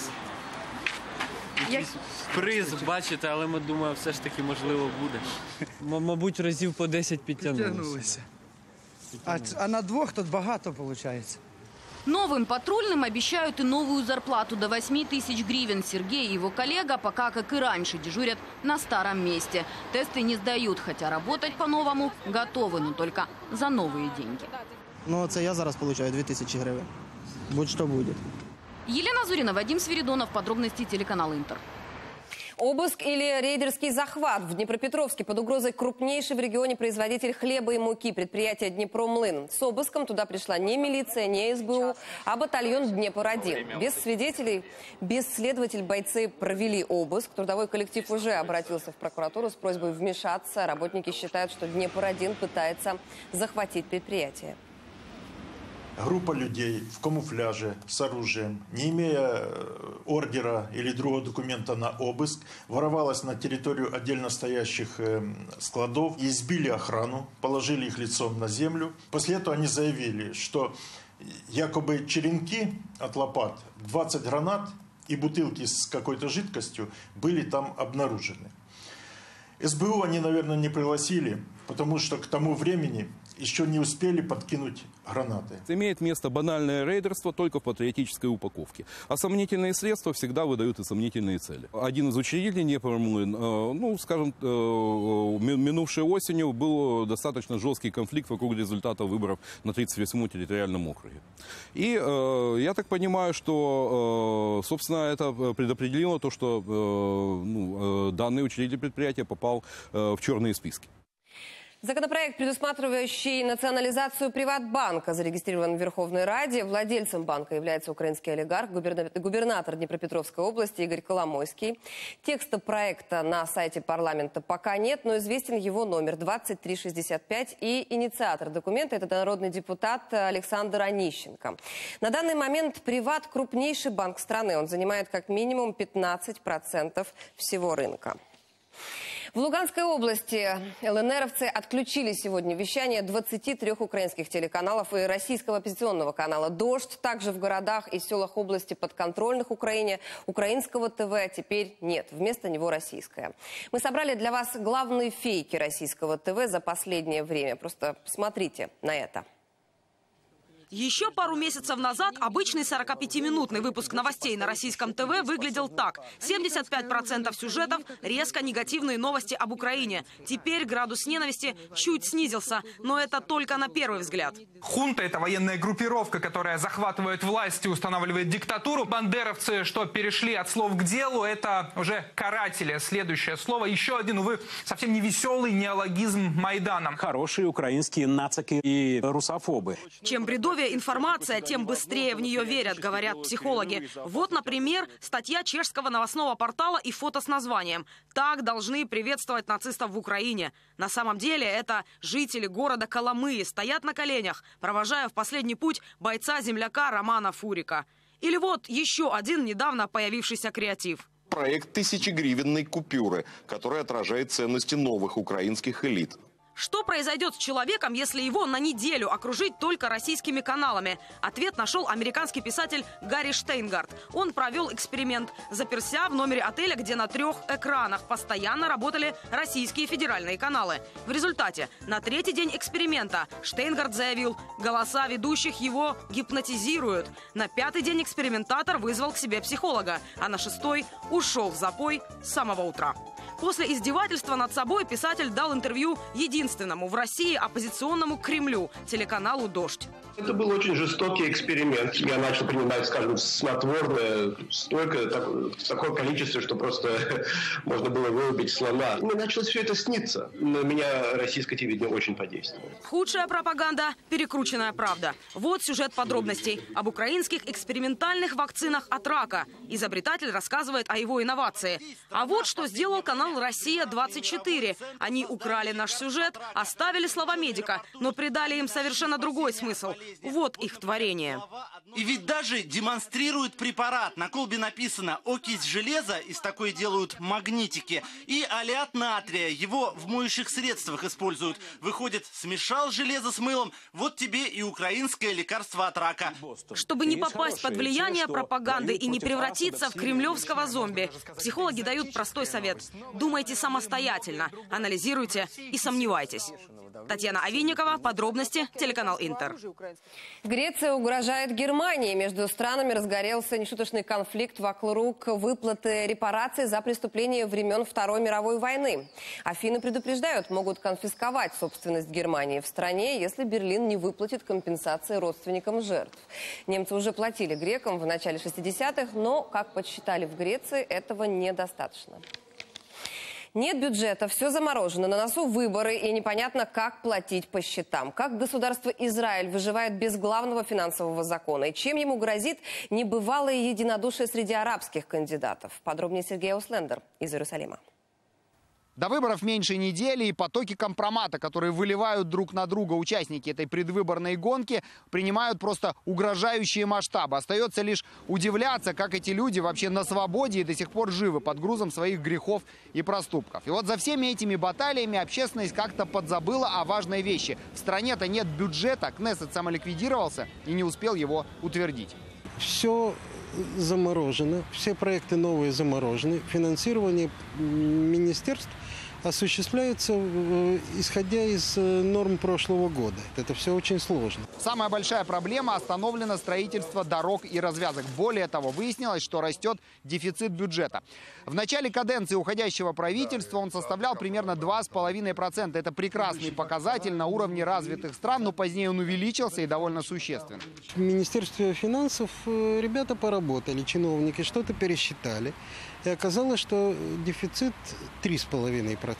Приз, бачите, але ми думаємо, все ж таки можливо буде. Мабуть, разів по 10 підтягнулися. А на 2 тут багато виходить. Новым патрульным обещают и новую зарплату до 8 тысяч гривен. Сергей и его коллега пока, как и раньше, дежурят на старом месте. Тесты не сдают, хотя работать по-новому готовы, но только за новые деньги. Ну, це я зараз получаю 2000 гривень. Будь-что будет. Елена Зурина, Вадим Свиридонов. Подробности телеканал Интер. Обыск или рейдерский захват в Днепропетровске под угрозой крупнейший в регионе производитель хлеба и муки, предприятие «Днепромлын». С обыском туда пришла не милиция, не СБУ, а батальон «Днепр-1». Без свидетелей, без следователей бойцы провели обыск. Трудовой коллектив уже обратился в прокуратуру с просьбой вмешаться. Работники считают, что «Днепр-1» пытается захватить предприятие. Группа людей в камуфляже с оружием, не имея ордера или другого документа на обыск, ворвалась на территорию отдельно стоящих складов, избили охрану, положили их лицом на землю. После этого они заявили, что якобы черенки от лопат, 20 гранат и бутылки с какой-то жидкостью были там обнаружены. СБУ они, наверное, не пригласили, потому что к тому времени еще не успели подкинуть гранаты. Имеет место банальное рейдерство только в патриотической упаковке. А сомнительные средства всегда выдают и сомнительные цели. Один из учредителей Днепромлын, минувшей осенью был достаточно жесткий конфликт вокруг результатов выборов на 38-м территориальном округе. И я так понимаю, что, собственно, это предопределило то, что данный учредитель предприятия попал в черные списки. Законопроект, предусматривающий национализацию Приватбанка, зарегистрирован в Верховной Раде. Владельцем банка является украинский олигарх, губернатор Днепропетровской области Игорь Коломойский. Текста проекта на сайте парламента пока нет, но известен его номер 2365. И инициатор документа – это народный депутат Александр Онищенко. На данный момент Приват – крупнейший банк страны. Он занимает как минимум 15% всего рынка. В Луганской области ЛНРовцы отключили сегодня вещание 23 украинских телеканалов и российского оппозиционного канала «Дождь». Также в городах и селах области подконтрольных Украине украинского ТВ теперь нет. Вместо него российское. Мы собрали для вас главные фейки российского ТВ за последнее время. Просто посмотрите на это. Еще пару месяцев назад обычный 45-минутный выпуск новостей на российском ТВ выглядел так. 75% сюжетов – резко негативные новости об Украине. Теперь градус ненависти чуть снизился, но это только на первый взгляд. Хунта – это военная группировка, которая захватывает власть и устанавливает диктатуру. Бандеровцы, что перешли от слов к делу, это уже каратели. Следующее слово – еще один, увы, совсем не веселый неологизм Майдана. Хорошие украинские нацики и русофобы. Чем бредовее информация, тем быстрее в нее верят, говорят психологи. Вот, например, статья чешского новостного портала и фото с названием «Так должны приветствовать нацистов в Украине». На самом деле это жители города Коломыи стоят на коленях, провожая в последний путь бойца-земляка Романа Фурика. Или вот еще один недавно появившийся креатив. Проект 1000-гривенной купюры, который отражает ценности новых украинских элит. Что произойдет с человеком, если его на неделю окружить только российскими каналами? Ответ нашел американский писатель Гарри Штейнгард. Он провел эксперимент, заперся в номере отеля, где на 3 экранах постоянно работали российские федеральные каналы. В результате на 3-й день эксперимента Штейнгард заявил, голоса ведущих его гипнотизируют. На 5-й день экспериментатор вызвал к себе психолога, а на 6-й ушел в запой с самого утра. После издевательства над собой писатель дал интервью единственному в России оппозиционному Кремлю телеканалу «Дождь». Это был очень жестокий эксперимент. Я начал принимать, скажем, снотворное столько, такое количество, что просто можно было вырубить слона. Мне началось все это сниться. На меня российское телевидение очень подействовало. Худшая пропаганда – перекрученная правда. Вот сюжет подробностей об украинских экспериментальных вакцинах от рака. Изобретатель рассказывает о его инновации. А вот что сделал канал «Россия-24». Они украли наш сюжет, оставили слова медика, но придали им совершенно другой смысл. Вот их творение. И ведь даже демонстрируют препарат. На колбе написано «окись железа», из такой делают магнитики, и олеат натрия. Его в моющих средствах используют. Выходит, смешал железо с мылом, вот тебе и украинское лекарство от рака. Чтобы не попасть под влияние пропаганды и не превратиться в кремлевского зомби, психологи дают простой совет. Думайте самостоятельно, анализируйте и сомневайтесь. Татьяна Овинникова, подробности, телеканал «Интер». Греция угрожает Германии. Между странами разгорелся нешуточный конфликт вокруг выплаты репараций за преступления времен Второй мировой войны. Афины предупреждают, могут конфисковать собственность Германии в стране, если Берлин не выплатит компенсации родственникам жертв. Немцы уже платили грекам в начале 60-х, но, как подсчитали в Греции, этого недостаточно. Нет бюджета, все заморожено, на носу выборы и непонятно, как платить по счетам. Как государство Израиль выживает без главного финансового закона и чем ему грозит небывалое единодушие среди арабских кандидатов. Подробнее Сергей Ауслендер из Иерусалима. До выборов меньше недели, и потоки компромата, которые выливают друг на друга участники этой предвыборной гонки, принимают просто угрожающие масштабы. Остается лишь удивляться, как эти люди вообще на свободе и до сих пор живы под грузом своих грехов и проступков. И вот за всеми этими баталиями общественность как-то подзабыла о важной вещи. В стране-то нет бюджета, Кнессет самоликвидировался и не успел его утвердить. Все заморожено, все проекты новые заморожены. Финансирование министерств осуществляется исходя из норм прошлого года. Это все очень сложно. Самая большая проблема – остановлено строительство дорог и развязок. Более того, выяснилось, что растет дефицит бюджета. В начале каденции уходящего правительства он составлял примерно 2,5%. Это прекрасный показатель на уровне развитых стран, но позднее он увеличился и довольно существенно. В Министерстве финансов ребята поработали, чиновники что-то пересчитали. И оказалось, что дефицит 3,5%.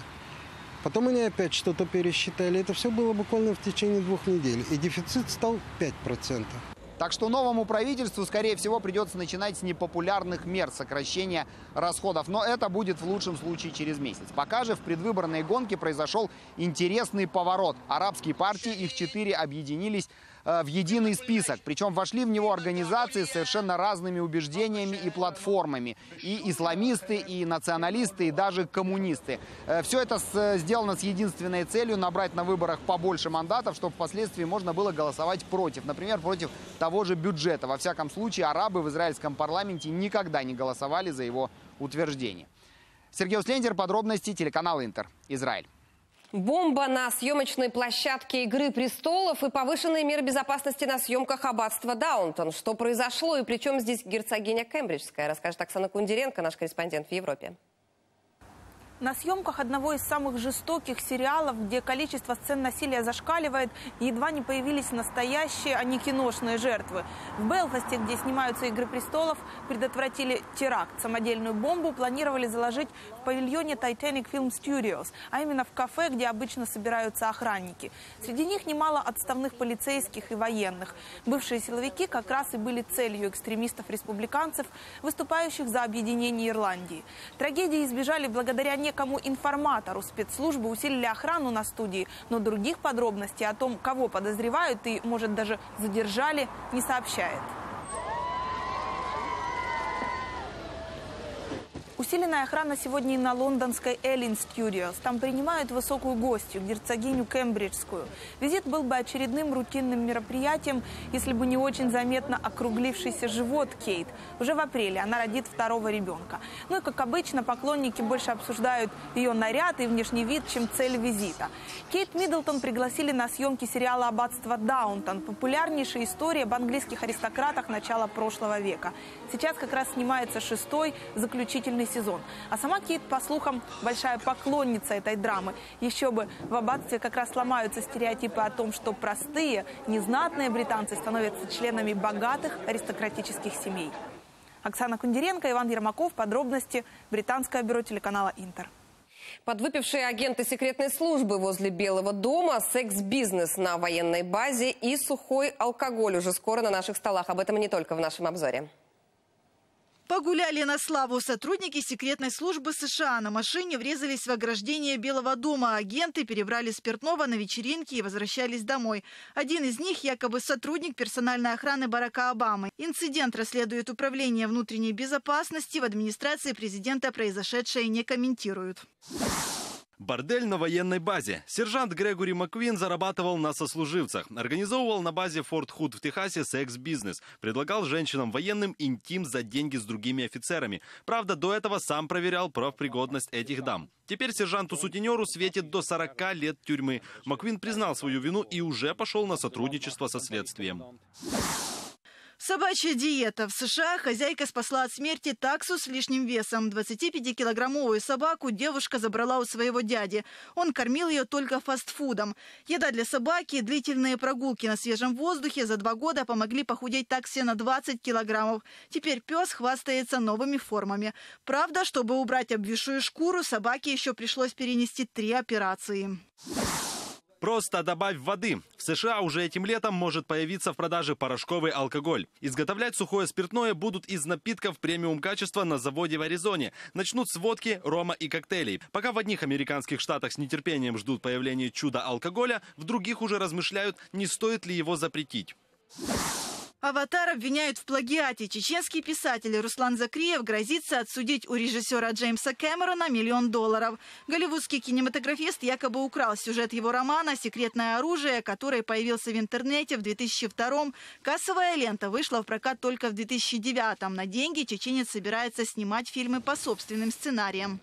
Потом они опять что-то пересчитали. Это все было буквально в течение 2 недель. И дефицит стал 5%. Так что новому правительству, скорее всего, придется начинать с непопулярных мер сокращения расходов. Но это будет в лучшем случае через месяц. Пока же в предвыборной гонке произошел интересный поворот. Арабские партии, их 4, объединились в единый список. Причем вошли в него организации с совершенно разными убеждениями и платформами. И исламисты, и националисты, и даже коммунисты. Все это сделано с единственной целью – набрать на выборах побольше мандатов, чтобы впоследствии можно было голосовать против. Например, против того же бюджета. Во всяком случае, арабы в израильском парламенте никогда не голосовали за его утверждение. Сергей Ауслендер, подробности, телеканал «Интер», Израиль. Бомба на съемочной площадке «Игры престолов» и повышенные меры безопасности на съемках «Аббатства Даунтон». Что произошло и при чем здесь герцогиня Кембриджская, расскажет Оксана Кундеренко, наш корреспондент в Европе. На съемках одного из самых жестоких сериалов, где количество сцен насилия зашкаливает, едва не появились настоящие, а не киношные жертвы. В Белфасте, где снимаются «Игры престолов», предотвратили теракт. Самодельную бомбу планировали заложить в павильоне Titanic Film Studios, а именно в кафе, где обычно собираются охранники. Среди них немало отставных полицейских и военных. Бывшие силовики как раз и были целью экстремистов-республиканцев, выступающих за объединение Ирландии. Трагедии избежали благодаря некому информатору. Спецслужбы усилили охрану на студии, но других подробностей о том, кого подозревают и, может, даже задержали, не сообщает. Усиленная охрана сегодня и на лондонской Эллин Studios. Там принимают высокую гостью, герцогиню Кембриджскую. Визит был бы очередным рутинным мероприятием, если бы не очень заметно округлившийся живот Кейт. Уже в апреле она родит 2-го ребенка. Ну и, как обычно, поклонники больше обсуждают ее наряд и внешний вид, чем цель визита. Кейт Миддлтон пригласили на съемки сериала «Аббатство Даунтон». Популярнейшая история об английских аристократах начала прошлого века. Сейчас как раз снимается 6-й, заключительный сезон. А сама Кейт, по слухам, большая поклонница этой драмы. Еще бы, в аббатстве как раз ломаются стереотипы о том, что простые, незнатные британцы становятся членами богатых аристократических семей. Оксана Кундеренко, Иван Ермаков. Подробности. Британское бюро телеканала «Интер». Подвыпившие агенты секретной службы возле Белого дома, секс-бизнес на военной базе и сухой алкоголь уже скоро на наших столах. Об этом и не только в нашем обзоре. Погуляли на славу. Сотрудники секретной службы США на машине врезались в ограждение Белого дома. Агенты перебрали спиртного на вечеринки и возвращались домой. Один из них якобы сотрудник персональной охраны Барака Обамы. Инцидент расследует Управление внутренней безопасности. В администрации президента произошедшее не комментируют. Бордель на военной базе. Сержант Грегори Маккуин зарабатывал на сослуживцах. Организовывал на базе Форт Худ в Техасе секс-бизнес. Предлагал женщинам-военным интим за деньги с другими офицерами. Правда, до этого сам проверял профпригодность этих дам. Теперь сержанту-сутенеру светит до 40 лет тюрьмы. Маккуин признал свою вину и уже пошел на сотрудничество со следствием. Собачья диета. В США хозяйка спасла от смерти таксу с лишним весом. 25-килограммовую собаку девушка забрала у своего дяди. Он кормил ее только фастфудом. Еда для собаки и длительные прогулки на свежем воздухе за 2 года помогли похудеть таксе на 20 килограммов. Теперь пес хвастается новыми формами. Правда, чтобы убрать обвисшую шкуру, собаке еще пришлось перенести 3 операции. Просто добавь воды. В США уже этим летом может появиться в продаже порошковый алкоголь. Изготовлять сухое спиртное будут из напитков премиум качества на заводе в Аризоне. Начнут с водки, рома и коктейлей. Пока в одних американских штатах с нетерпением ждут появления чуда алкоголя, в других уже размышляют, не стоит ли его запретить. «Аватар» обвиняют в плагиате. Чеченский писатель Руслан Закриев грозится отсудить у режиссера Джеймса Кэмерона $1 миллион. Голливудский кинематографист якобы украл сюжет его романа «Секретное оружие», который появился в интернете в 2002-м. Кассовая лента вышла в прокат только в 2009-м. На деньги чеченец собирается снимать фильмы по собственным сценариям.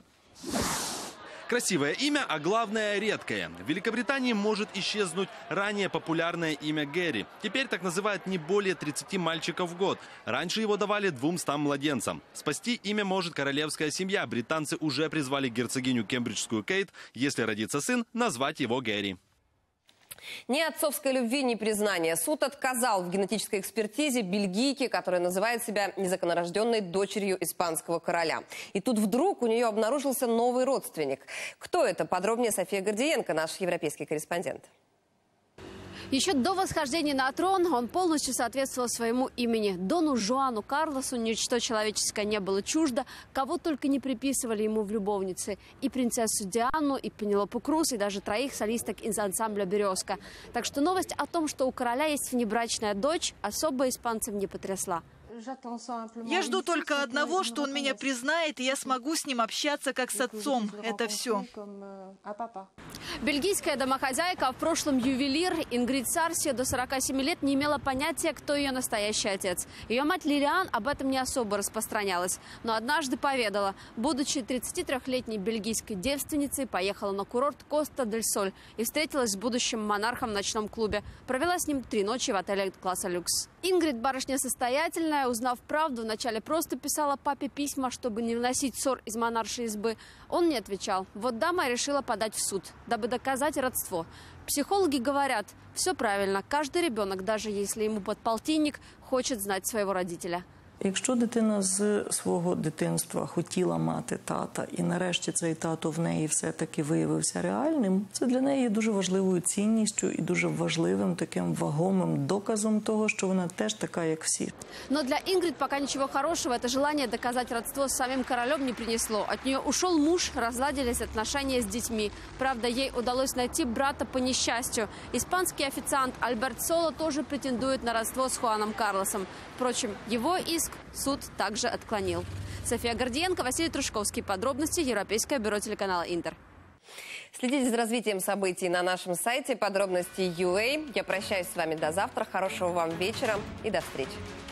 Красивое имя, а главное редкое. В Великобритании может исчезнуть ранее популярное имя Гэри. Теперь так называют не более 30 мальчиков в год. Раньше его давали 200 младенцам. Спасти имя может королевская семья. Британцы уже призвали герцогиню кембриджскую Кейт, если родится сын, назвать его Гэри. Ни отцовской любви, ни признания. Суд отказал в генетической экспертизе бельгийке, которая называет себя незаконнорожденной дочерью испанского короля. И тут вдруг у нее обнаружился новый родственник. Кто это? Подробнее София Гордиенко, наш европейский корреспондент. Еще до восхождения на трон он полностью соответствовал своему имени. Дону Жуану Карлосу ничто человеческое не было чуждо, кого только не приписывали ему в любовнице. И принцессу Диану, и Пенелопу Круз, и даже 3 солисток из ансамбля «Березка». Так что новость о том, что у короля есть внебрачная дочь, особо испанцев не потрясла. Я жду только одного, что он меня признает, и я смогу с ним общаться как с отцом. Это все. Бельгийская домохозяйка, а в прошлом ювелир Ингрид Сарси до 47 лет не имела понятия, кто ее настоящий отец. Ее мать Лилиан об этом не особо распространялась, но однажды поведала. Будучи 33-летней бельгийской девственницей, поехала на курорт Коста-дель-Соль и встретилась с будущим монархом в ночном клубе. Провела с ним 3 ночи в отеле класса люкс. Ингрид, барышня состоятельная, узнав правду, вначале просто писала папе письма, чтобы не выносить ссор из монаршей избы. Он не отвечал. Вот дама решила подать в суд, дабы доказать родство. Психологи говорят, все правильно, каждый ребенок, даже если ему подполтинник, хочет знать своего родителя. Якщо дитина з свого дитинства хотіла мати тата, і нарешті цей тато в неї все-таки виявився реальним, це для неї є дуже важливою цінністю і дуже важливим таким вагомим доказом того, що вона теж така, як всі. Но для Ингрид пока ничего хорошего это желание доказать родство с самим королем не принесло. От нее ушел муж, разладились отношения с детьми. Правда, ей удалось найти брата по несчастью. Испанский официант Альберт Соло тоже претендует на родство с Хуаном Карлосом. Впрочем, его иск суд также отклонил. София Гордиенко, Василий Трушковский. Подробности Европейское бюро телеканала «Интер». Следите за развитием событий на нашем сайте подробности.ua. Я прощаюсь с вами до завтра. Хорошего вам вечера и до встречи.